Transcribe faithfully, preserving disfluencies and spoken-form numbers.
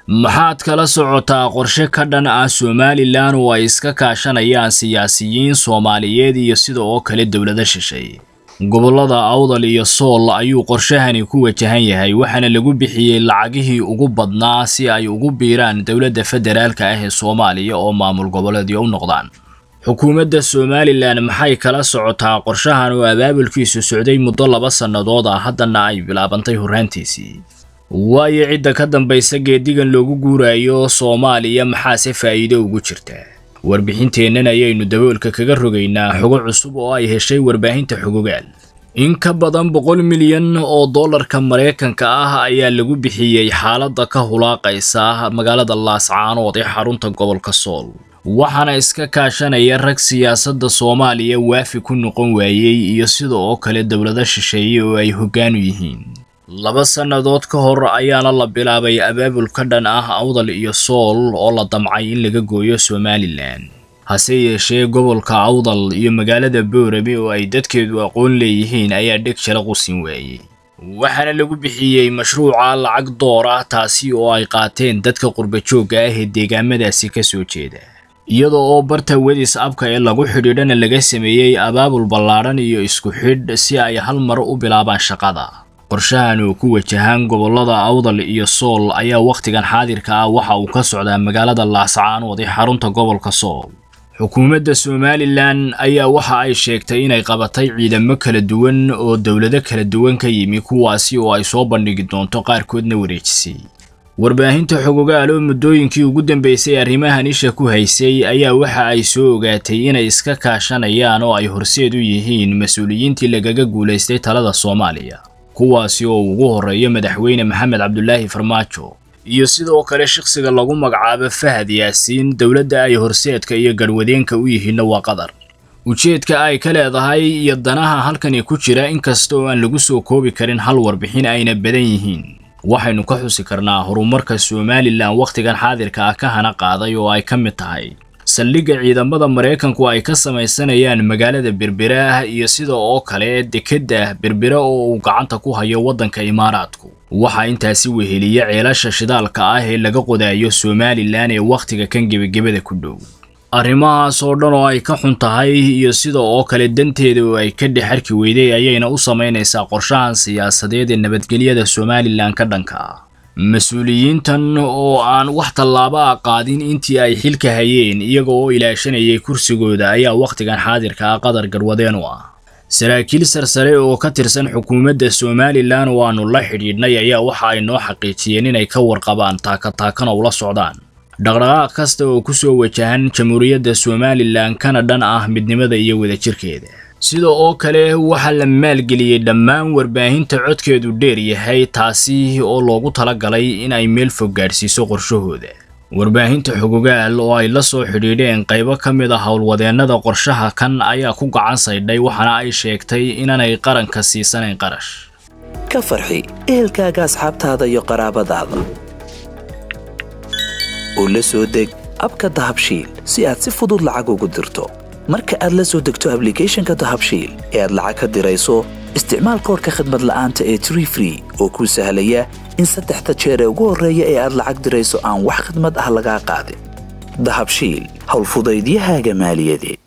maxaad kala socotaa qorshe ka dhan ah Somaliland oo ay iska kaashanayaan siyaasiyiin Soomaaliyeed iyo sidoo kale dawladda shisheeye gobolada Awdal iyo Sool ayuu qorshahani ku wajahan yahay waxaana lagu bixiyay lacagihii ugu badnaa si ay ugu biiraan dawladda federaalka ah ee Soomaaliya oo maamul goboleedyo u noqdaan xukuumadda Somaliland maxay kala socotaa qorshahan oo abaabulkiisu socday muddo laba sanadood ah haddana ay bilaabantay horaantiisii waayo cidda ka dambaysa geedigan loogu guurayo Soomaaliya maxaa se faa'iido ugu jirta warbixinteennan ayaynu daboolka kaga rogaynaa xogo cusub oo ay heshay warbaahinta xogogaal in ka badan boqol milyan oo dollarka Mareykanka ah ayaa lagu bixiyay xaaladda ka hulaaqaysa magaalada Laascaanood ee xarunta gobolka Sool waxaana iska kaashanaya rag siyaasadda Soomaaliya waafi ku noqon waayay iyo sidoo kale dawladda shisheeye oo ay hoggaan u yihiin laba sanadood ka hor ayaana la bilaabay abaabul ka dhan ah Awdal iyo Sool oo la damcay in laga gooyo Somaliland hase yeeshee gobolka Awdal iyo magaalada Boorame oo ay dadkeedu aqoon leeyihiin ayaa dhig jala qusin waayay waxaana lagu bixiyay mashruuca lacag door ah taasi oo ay qaateen dadka qurba joogga ah ee deegaamadaasi ka soo jeeda iyadoo oo barta wadis abka ee lagu xidhiidhana laga sameeyay abaabul ballaaran iyo isku xidh si ay hal mar u bilaabaan shaqada qorshahan oo ku wajahan gobolada Awdal iyo Sool ayaa waqtigan xaadirka ah waxa uu ka socdaa magaalada Laascaanood ee xarunta gobolka Sool xukuumadda Somaliland ayaa waxa ay sheegtay inay qabatay ciidamo kala duwan oo dawlado kala duwan ka yimi kuwaasi oo ay soo bandhigi doonto qaarkoodna wareejisay warbaahinta xogogaal oo muddooyinkii ugu dambeysay arrimahan isha ku haysay ayaa waxa ay soo ogaatay inay iska kaashanayaan oo ay horseed u yihiin mas'uuliyiintii lagaga guuleystay talada Soomaaliya kuwaasi oo ugu horeeyo madaxweyne Maxamed Cabdullaahi Farmaajo iyo sidoo kale shakhsiga lagu magacaabo Fahad Yaasiin dawladda ay horseedka iyo garwadeenka u yihiin waa Qatar ujeedka ay ka leedahay iyo danaha halkan ku jira inkastoo aan lagu soo koobi karin hal warbixin ayna badan yihiin waxaynu ka xusi karnaa horumarka Somaliland waqtigan xaadirka ah ka hana qaaday oo ay ka mid tahay saldhigga ciidamada Mareykanku ay ka samaysanayaan magaalada Berbera iyo sidoo kale dekedda Berbera oo uu gacanta ku hayo waddanka Imaaraadku waxa intaasi weheliya ceelasha shidaalka ah ee laga qodayo Somaliland ee waqtiga kan gabagabada ku dhow arrimahaas oo dhan oo ay ka xun tahay iyo sidoo kale danteeda oo ay ka dhexarki weyday ayayna u sameynaysaa qorshahan siyaasadeed ee nabadgelyada Somaliland ka dhanka ah mas'uuliyiintan oo aan wax tallaabo qaadin intii ay xilka hayeen iyaga oo ilaashanayay kursigooda ayaa waqtigan xaadirka ah Qatar garwadeen u ah saraakiil sarsare oo ka tirsan xukuumadda Somaliland oo aanu la xidhiidhnay ayaa waxa ay noo xaqiijiyeen inay ka warqabaan taaka taakana ula socdaan dhaqdhaqaaq kasta oo ku soo wajahan jamhuuriyadda Somaliland kana dhan ah midnimada iyo wadajirkeeda sidoo oo kale waxa la maalgeliyay dhammaan warbaahinta codkeedu dheer yahay taasi oo loogu talagalay in ay meel fog gaarsiiso qorshahooda warbaahinta xogogaal oo ay la soo xidhiidheen qaybo ka mid ah howlwadeennada qorshaha kan ayaa ku gacan saydhay waxaana ay sheegtay inanay qaranka siisanayn qarash ka farxi ehelkaaga asxaabtaada iyo qaraabadaada oo la soo deg abka Dahabshiil si aad si fudud lacag ugu dirto marka aad la soo degto application-ka Dahabshiil ee aad lacag ka dirayso isticmaal koodka khidmad la'aanta ee Tree Free oo kuu sahlaya in saddexda jeer ee ugu horreeya ee aad lacag dirayso aan wax khidmad ah laga qaadin Dahabshiil hawl fudaydiyahaaga maaliyadeed